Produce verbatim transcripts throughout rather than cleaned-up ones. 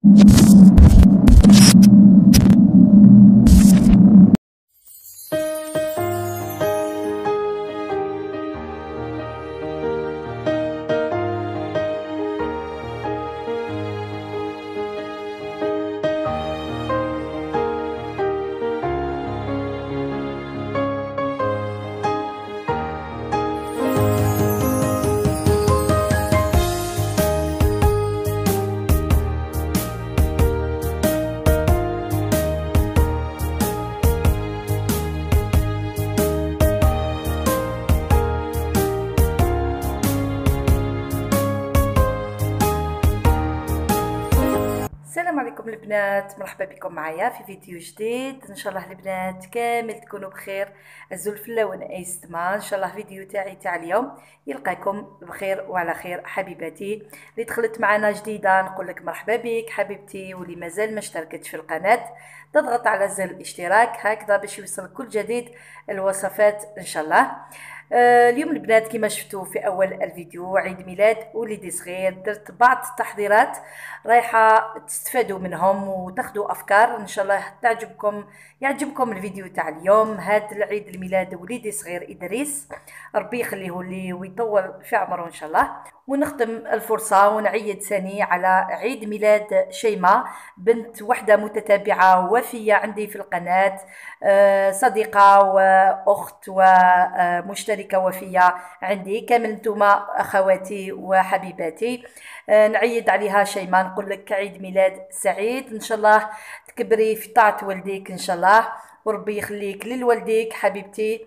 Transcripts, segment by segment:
السلام عليكم البنات، مرحبا بكم معايا في فيديو جديد. ان شاء الله البنات كامل تكونوا بخير. الزلفله ونعيس تما ان شاء الله. فيديو تاعي تاع اليوم يلقاكم بخير وعلى خير. حبيباتي اللي دخلت معنا جديده نقول لك مرحبا بك حبيبتي، واللي مازال ما اشتركتش في القناه تضغط على زر الاشتراك هكذا باش يوصل كل جديد الوصفات ان شاء الله. آه اليوم البنات كما شفتوا في اول الفيديو عيد ميلاد وليدي صغير، درت بعض التحضيرات رايحه تستفادوا منهم وتاخذوا افكار ان شاء الله تعجبكم يعجبكم الفيديو تاع اليوم. هذا العيد الميلاد وليدي صغير ادريس، ربي يخليه لي ويطول في عمره ان شاء الله. ونخدم الفرصه ونعيد ثاني على عيد ميلاد شيماء، بنت وحده متتابعه وفيه عندي في القناه، صديقه واخت ومشتركه وفيه عندي كامل. نتوما اخواتي وحبيباتي، نعيد عليها شيماء نقول لك عيد ميلاد سعيد ان شاء الله. تكبري في طاعه والديك ان شاء الله، وربي يخليك للوالديك حبيبتي.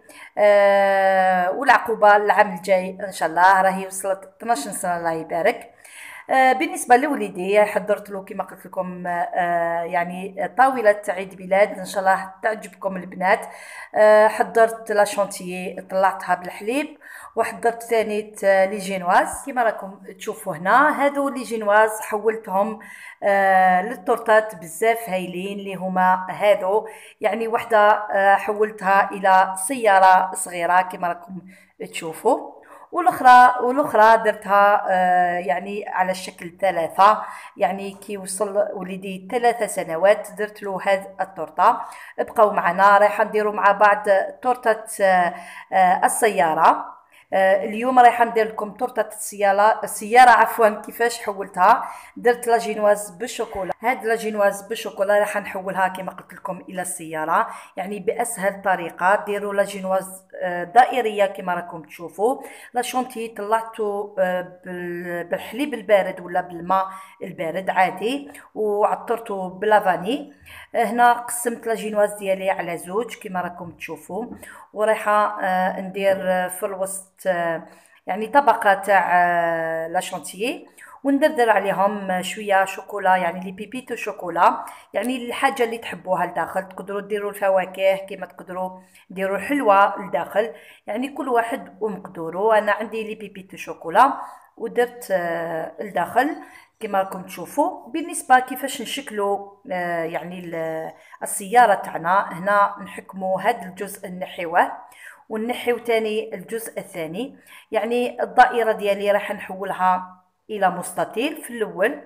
آه والعقوبه العام الجاي ان شاء الله، راهي وصلت اثناش سنه الله يبارك. آه بالنسبه لوليدي حضرت له كما قلت لكم آه يعني طاوله عيد ميلاد ان شاء الله تعجبكم البنات. آه حضرت لا شونتيي طلعتها بالحليب، وحضرت ثاني لي جينواز كما راكم تشوفوا هنا. هادو لي جينواز حولتهم آه للتورتات بزاف هايلين اللي هما هادو، يعني وحده آه حولتها الى سياره صغيره كما راكم تشوفوا، والاخرى والاخرى درتها آه يعني على الشكل ثلاثه، يعني كي وصل وليدي ثلاثة سنوات درت له هذه التورته. بقاو معنا رايحه نديروا مع بعض تورته آه آه السياره. آه اليوم رايحه ندير لكم تورته السياره السياره عفوا كيفاش حولتها. درت لا جينواز بالشوكولا، هاد لا جينواز بالشوكولا راح نحولها كما قلت لكم الى السياره، يعني باسهل طريقه. ديروا لا جينواز آه دائريه كما راكم تشوفوا. لا شونتي طلعته آه بالحليب البارد ولا بالماء البارد عادي، وعطرته بلافاني. آه هنا قسمت لا جينواز ديالي على زوج كما راكم تشوفوا، ورايحه آه ندير في الوسط يعني طبقه تاع لا شونتيي، وندردر عليهم شويه شوكولا، يعني لي بيبيتو شوكولا، يعني الحاجه اللي تحبوها لداخل. تقدروا ديروا الفواكه كما تقدروا ديروا الحلوى لداخل، يعني كل واحد ومقدوره. انا عندي لي بيبيتو شوكولا ودرت لداخل كما راكم تشوفوا. بالنسبه كيفاش نشكلوا يعني السياره تاعنا، هنا نحكموا هذا الجزء نحيوه ونحيو تاني الجزء الثاني، يعني الدائره ديالي راح نحولها الى مستطيل في الاول.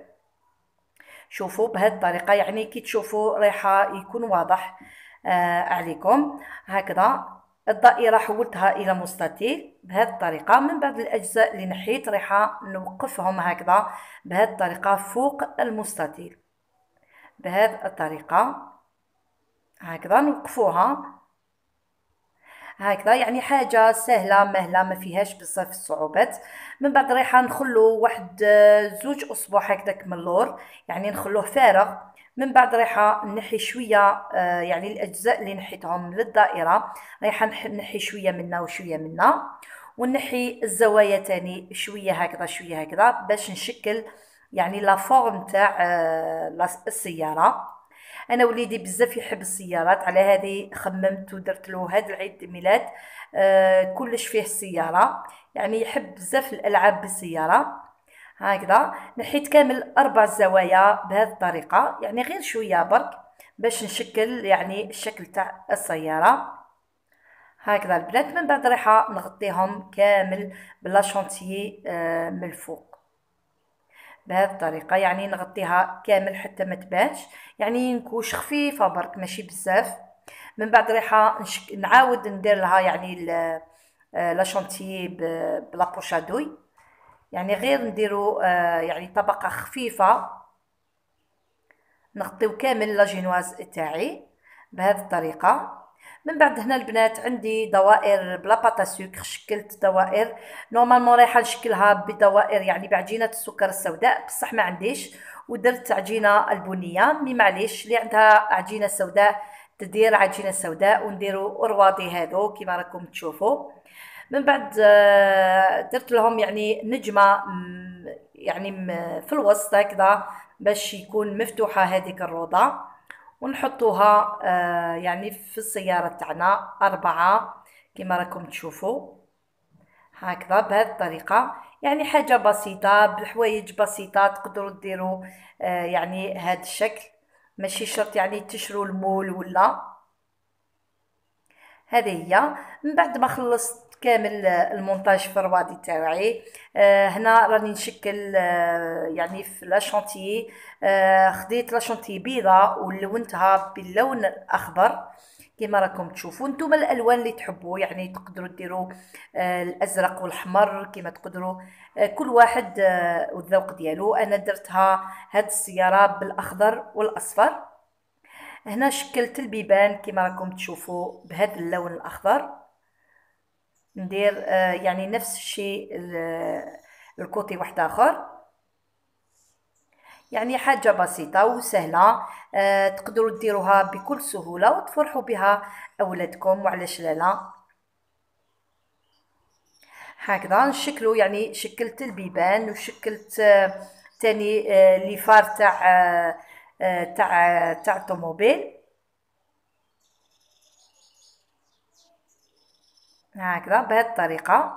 شوفوا بهذه الطريقه، يعني كي تشوفوا رايحه يكون واضح آه عليكم. هكذا الدائره حولتها الى مستطيل بهذه الطريقه. من بعد الاجزاء اللي نحيت رايحه نوقفهم هكذا بهذه الطريقه فوق المستطيل بهذه الطريقه، هكذا نوقفوها هكذا، يعني حاجه سهله مهله ما فيهاش بزاف الصعوبات. من بعد رايحه نخلو واحد زوج اسبوع هكذاك من اللور، يعني نخلوه فارغ. من بعد رايحه نحي شويه يعني الاجزاء اللي نحيتهم للدائره، رايحه نحي شويه منا وشويه منا، ونحي الزوايا تاني شويه هكذا شويه هكذا باش نشكل يعني لا فورم تاع السياره. انا وليدي بزاف يحب السيارات، على هذه خممت ودرت له هذا العيد الميلاد آه كلش فيه السياره، يعني يحب بزاف الالعاب بالسياره. هكذا نحيت كامل اربع زوايا بهذه الطريقه، يعني غير شويه برك باش نشكل يعني الشكل تاع السياره. هكذا البنات من بعد رايحه نغطيهم كامل بلا شونتيي آه من الفوق بهذه الطريقه، يعني نغطيها كامل حتى ما تبانش، يعني نكوش خفيفه برك ماشي بزاف. من بعد ريحه نشك... نعاود ندير لها يعني لا شونتيي بلا بوشادوي، يعني غير نديرو آه يعني طبقه خفيفه، نغطيو كامل لاجينواز تاعي بهذه الطريقه. من بعد هنا البنات عندي دوائر بلا باتا سكر، شكلت دوائر نورمالمون رايحه نشكلها بدوائر يعني بعجينه السكر السوداء، بصح ما عنديش ودرت عجينه البنيه، مي معليش اللي عندها عجينه سوداء تدير عجينه سوداء، ونديرو رواضي هذو كيما راكم تشوفوا. من بعد آه، درت لهم يعني نجمه يعني في الوسط هكذا باش يكون مفتوحه هذيك الروضه، ونحطوها آه يعني في السياره تاعنا اربعه كما راكم تشوفوا هكذا بهذه الطريقه. يعني حاجه بسيطه بالحوايج بسيطه تقدروا ديروا آه يعني هذا الشكل، ماشي شرط يعني تشروا المول ولا. هذه هي. من بعد ما خلصت كامل المونتاج في الروادي تاعي، آه هنا راني نشكل آه يعني في لا شونتيي. آه خديت لا شونتيي بيضاء ولونتها باللون الاخضر كما راكم تشوفوا. نتوما الالوان اللي تحبوا يعني تقدروا ديروا آه الازرق والحمر كما تقدروا، آه كل واحد آه والذوق ديالو. انا درتها هاد السياره بالاخضر والاصفر. هنا شكلت البيبان كما راكم تشوفوا بهذا اللون الاخضر. ندير آه يعني نفس الشيء الكوتي واحد اخر، يعني حاجه بسيطه وسهله. آه تقدروا ديروها بكل سهوله وتفرحوا بها اولادكم، وعلاش لا. هكذا نشكلوا، يعني شكلت البيبان وشكلت آه تاني آه لي فار تاع آه آه تاع تاع الطوموبيل هكذا بهذه الطريقه.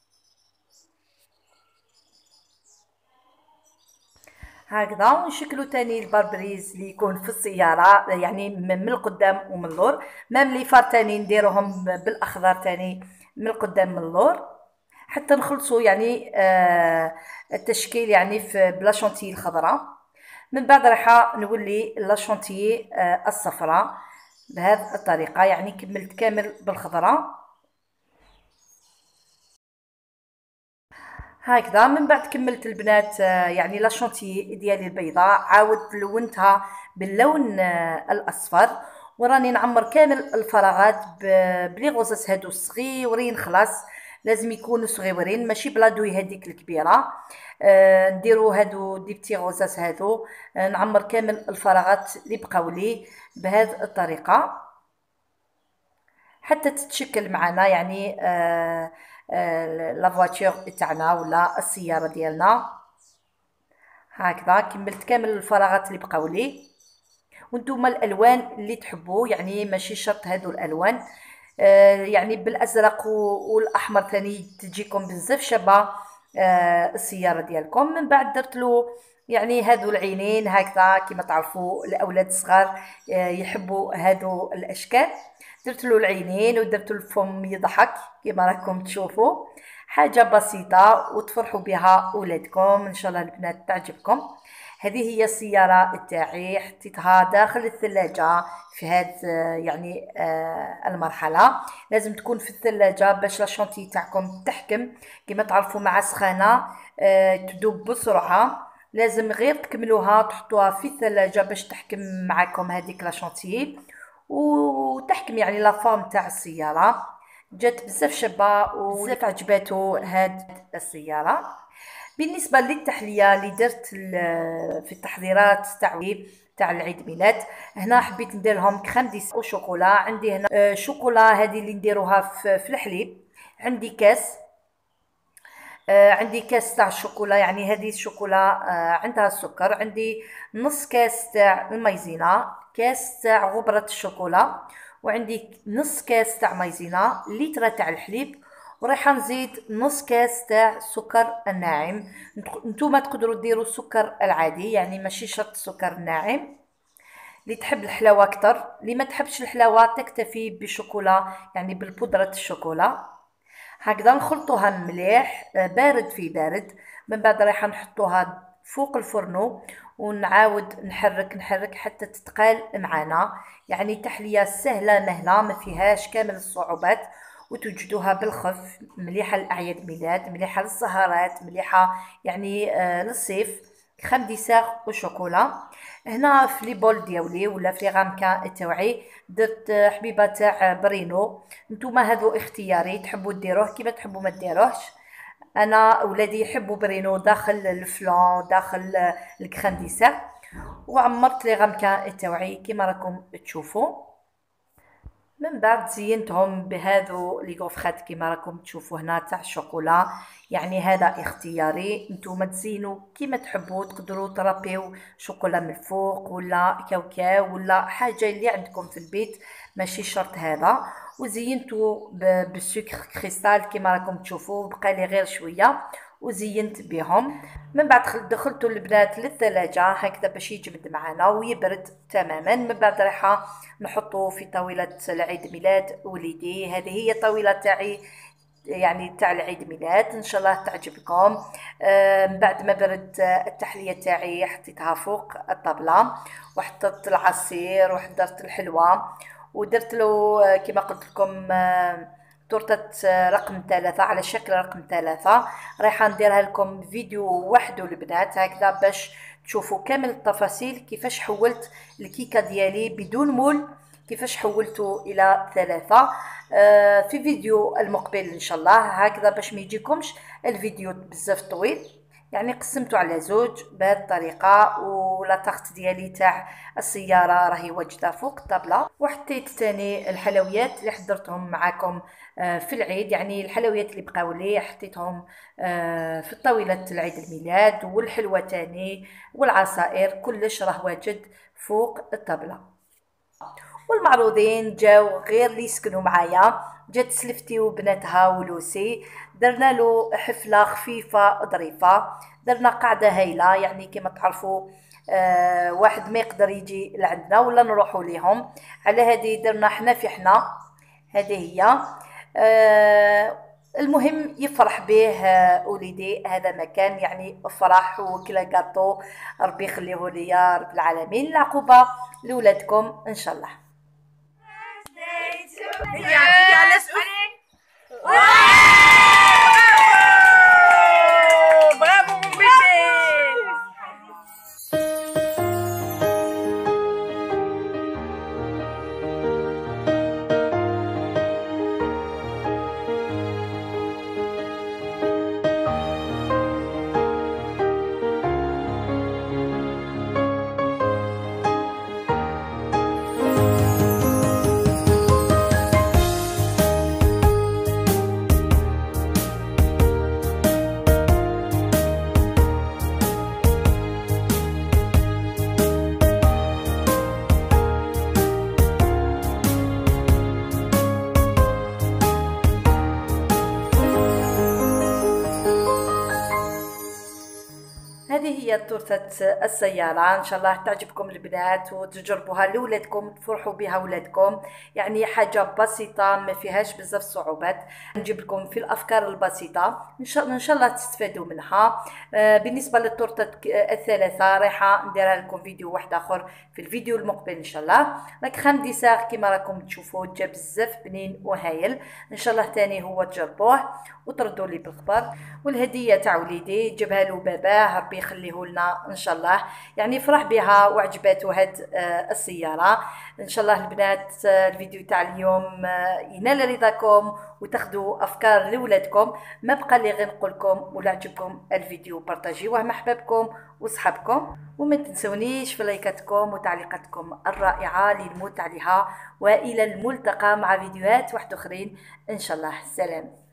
هكذا ونشكلوا تاني البربريز اللي يكون في السياره يعني من القدام ومن اللور، مام لي فار تاني نديروهم بالاخضر تاني من القدام من اللور حتى نخلصوا يعني آه التشكيل يعني في بلا شونتيي الخضراء. من بعد راح نولي لا شونتيي آه الصفراء بهذه الطريقه، يعني كملت كامل بالخضراء هكذا. من بعد كملت البنات آه، يعني لا شونتيي ديالي البيضاء، عاود لونتها باللون آه، الاصفر، وراني نعمر كامل الفراغات بلي غوزاس هادو صغيورين خلاص، لازم يكونوا صغيورين ماشي بلادوي هذيك الكبيره. آه نديرو هادو دي بتي غوزاس هادو، آه نعمر كامل الفراغات اللي بقاو لي بهذه الطريقه حتى تتشكل معنا يعني آه آه لا فواتور تاعنا ولا السياره ديالنا. هكذا كملت كامل الفراغات اللي بقاو لي. وانتم الالوان اللي تحبوا يعني ماشي شرط هادو الالوان، آه يعني بالازرق والاحمر ثاني تجيكم بزاف شابه آه السياره ديالكم. من بعد درت له يعني هادو العينين هكذا كما تعرفوا الاولاد الصغار آه يحبوا هادو الاشكال. درت له العينين ودرت له الفم يضحك كما راكم تشوفوا، حاجه بسيطه وتفرحوا بها اولادكم ان شاء الله البنات تعجبكم. هذه هي السيارة تاعي، حطيتها داخل الثلاجة في هاد يعني آه المرحلة. لازم تكون في الثلاجة باش لا شونتي تاعكم تحكم كما تعرفوا مع سخانة آه تذوب بسرعة. لازم غير تكملوها تحطوها في الثلاجة باش تحكم معكم هذيك لا شونتي وتحكم يعني لا فورم تاع السيارة. جات بزاف شابة وبزاف عجباتو هاد السيارة. بالنسبه للتحليه اللي درت في التحضيرات تاع تاع العيد ميلاد، هنا حبيت ندير لهم كريم دي او شوكولا. عندي هنا آه، شوكولا هذه اللي نديروها في, في الحليب. عندي كاس آه، عندي كاس تاع الشوكولا، يعني هذه الشوكولا آه، عندها السكر. عندي نص كاس تاع المايزينا، كاس تاع غبرة الشوكولا، وعندي نص كاس تاع مايزينا، لتر تاع الحليب، ورايحه نزيد نص كاس تاع السكر الناعم. نتوما تقدروا ديروا السكر العادي يعني ماشي شرط السكر الناعم. اللي تحب الحلاوه اكثر، اللي ما تحبش الحلاوه تكتفي بشوكولا يعني بالبودره الشوكولا. هكذا نخلطوها مليح آه، بارد في بارد. من بعد رايحه نحطوها فوق الفرن، ونعاود نحرك نحرك حتى تتقال معنا. يعني تحليه سهله مهله ما فيهاش كامل الصعوبات، وتوجدوها بالخف، مليحه للاعياد ميلاد، مليحه للسهرات، مليحه يعني آه للصيف. خام ديسير وشوكولا. هنا في لي بول ديالي ولا في لي غامكان تاوعي درت حبيبه تاع برينو. نتوما هذو اختياري، تحبوا ديروه كيما تحبوا ما ديروهش. انا ولادي يحبوا برينو داخل الفلان داخل الكريم ديسير. وعمرت لي غامكان تاوعي كيما راكم تشوفوا. من بعد زينتهم بهذو لي غوفخات كيما راكم تشوفوا هنا تاع الشوكولا. يعني هذا اختياري، نتوما تزينوا كيما تحبوا، تقدروا ترابيو شوكولا من الفوق ولا كاوكاو ولا حاجه اللي عندكم في البيت، ماشي شرط هذا. وزينتو بالسكر كريستال كيما راكم تشوفوا، بقى لي غير شويه وزينت بهم. من بعد دخلت البنات للثلاجة هكذا باش يجمد معنا ويبرد تماما. من بعد رايحة نحطه في طاولة العيد ميلاد وليدي. هذه هي الطاولة تاعي يعني تاع العيد ميلاد، ان شاء الله تعجبكم. آه بعد ما برد التحلية تاعي حطيتها فوق الطبلة، وحطيت العصير وحضرت الحلوى، ودرت له كما قلت لكم آه تورتة رقم ثلاثة على شكل رقم ثلاثة. رايحة نديرها لكم فيديو وحده البنات هكذا باش تشوفوا كامل التفاصيل كيفاش حولت الكيكة ديالي بدون مول، كيفاش حولته الى ثلاثة. آه في فيديو المقبل ان شاء الله هكذا باش ما يجيكمش الفيديو بزاف طويل. يعني قسمته على زوج بهذه الطريقه. ولا طاقت ديالي تاع السياره راهي واجده فوق الطابله. وحطيت ثاني الحلويات اللي حضرتهم معكم في العيد، يعني الحلويات اللي بقاو لي حطيتهم في طاوله العيد الميلاد، والحلوى تاني والعصائر كلش راه واجد فوق الطابله. والمعروضين جاو غير اللي يسكنوا معايا، جات سلفتي وبناتها ولوسي. درنا له حفله خفيفه ظريفه، درنا قاعده هايله. يعني كما تعرفوا آه واحد ما يقدر يجي لعندنا ولا نروحوا ليهم، على هذه درنا حنا في حنا. هذه هي آه المهم يفرح به آه وليدي. هذا مكان يعني فرح وكلا كاطو. ربي يخليه ليا رب العالمين. العقوبه لولادكم ان شاء الله. هيا هيا let's go. برافو mon bébé. هذه هي تورتة السيارة، ان شاء الله تعجبكم البنات وتجربوها لولادكم تفرحوا بها ولادكم. يعني حاجة بسيطة ما فيهاش بزاف صعوبات، نجيب لكم في الافكار البسيطة ان شاء الله ان شاء الله تستفادوا منها. آه بالنسبة للتورتة الثلاثة رايحة نديرها لكم فيديو واحد اخر في الفيديو المقبل ان شاء الله. راك خام ديسير كما راكم تشوفوا جا بزاف بنين وهايل، ان شاء الله تاني هو تجربوه وتردوا لي بالخبر. والهدية تاع وليدي جابها له باباه ربي يخليه لنا ان شاء الله. يعني فرح بها وعجباته هاد السياره. ان شاء الله البنات الفيديو تاع اليوم ينال رضاكم وتاخذوا افكار لولادكم. ما بقى لي غير نقول لكم ولا عجبكم الفيديو بارطاجيوه مع احبابكم وصحابكم، وما تنسونيش في لايكاتكم وتعليقاتكم الرائعه اللي نموت عليها. والى الملتقى مع فيديوهات واحد اخرين ان شاء الله. سلام.